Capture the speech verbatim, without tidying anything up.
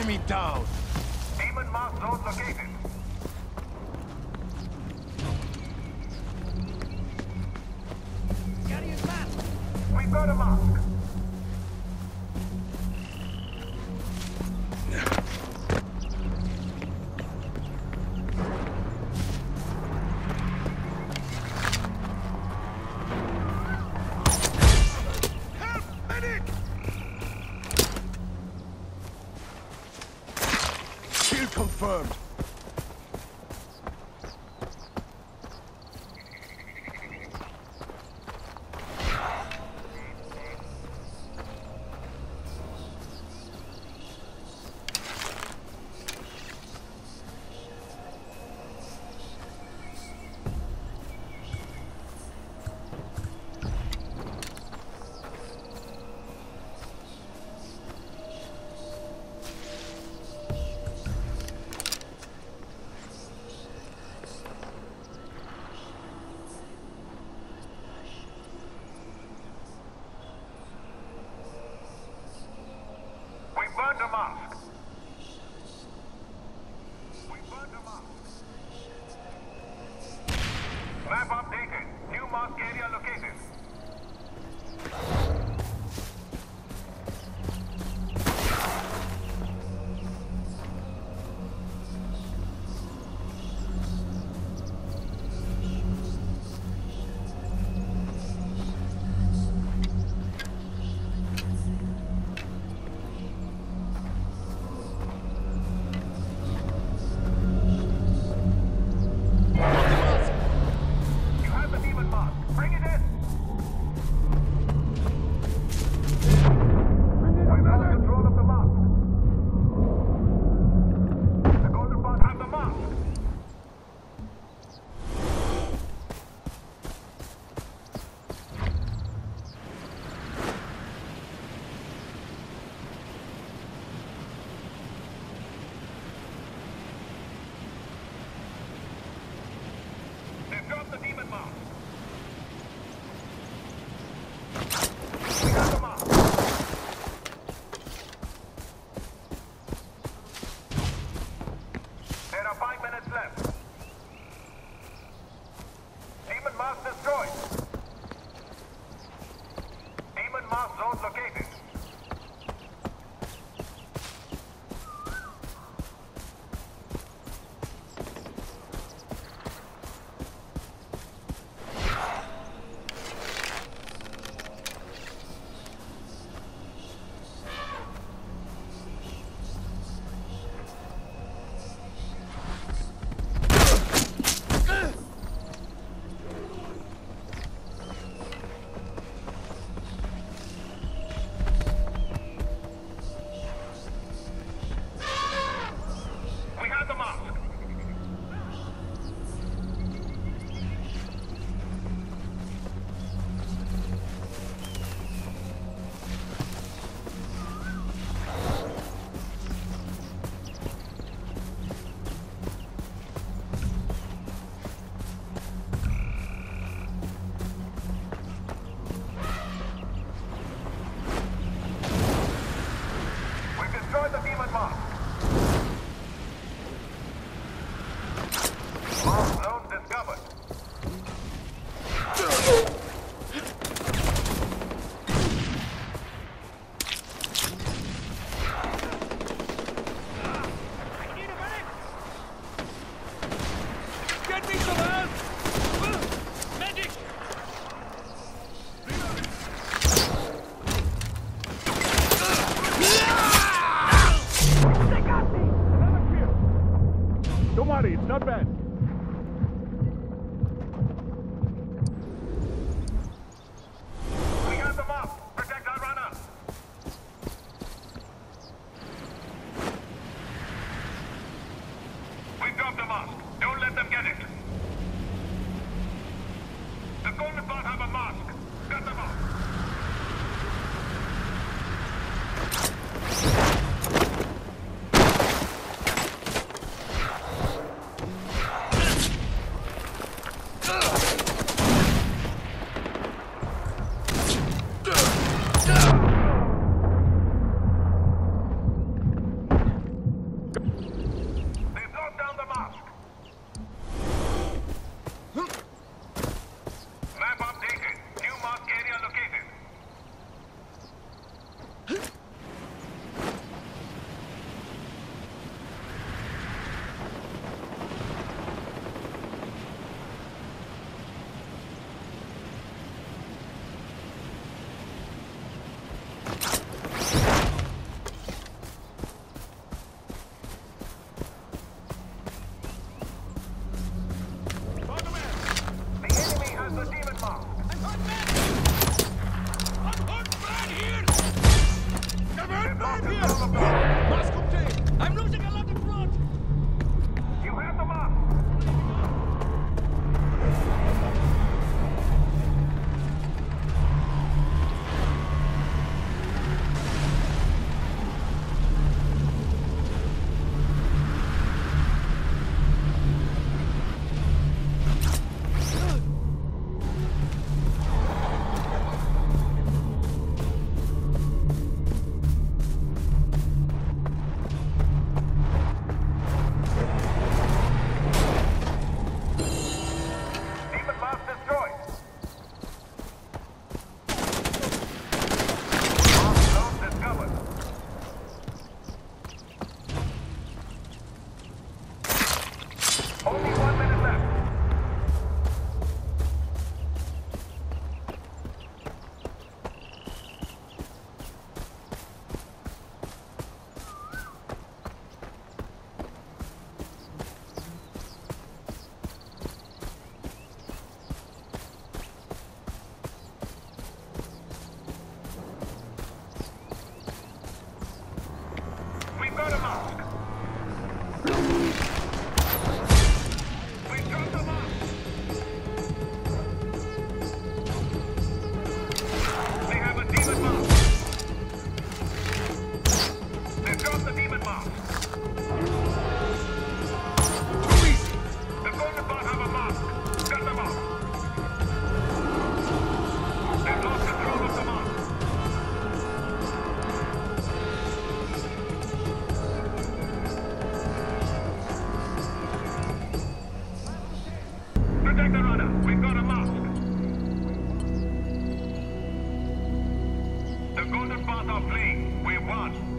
Enemy down! Demon mask zone located. Carrier's mask! We've got a mask. Kill confirmed. We burned a mask. We burned a mask. Map updated. New mask area located. You have the demon mask. Bring it in. We have control of the mask. The golden path have the mask. They've dropped the demon mask. We got the mask. There are five minutes left. Demon mask destroyed. Demon mask zone located. We have the mask. We've destroyed the demon mask. Mask zone discovered. Need a medic! Get me some help! Medic! They got me! Another kill. Don't worry, it's not bad. We got the mask. Protect our runner. We dropped the mask. Don't let them get it. The golden path have a mask. Cut them off. are fleeing. We won.